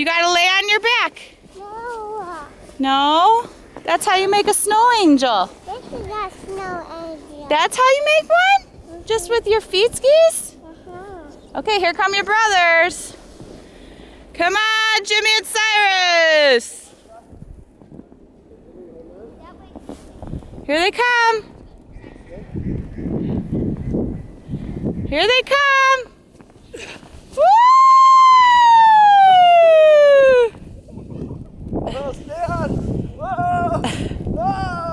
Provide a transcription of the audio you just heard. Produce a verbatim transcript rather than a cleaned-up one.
gotta lay on your back. No. No? That's how you make a snow angel. This is a snow angel. That's how you make one? Mm-hmm. Just with your feet skis? Uh-huh. Okay, here come your brothers. Come on, Jimmy and Cyrus. Here they come. Here they come. Woo! Oh, stay on. Whoa! Whoa!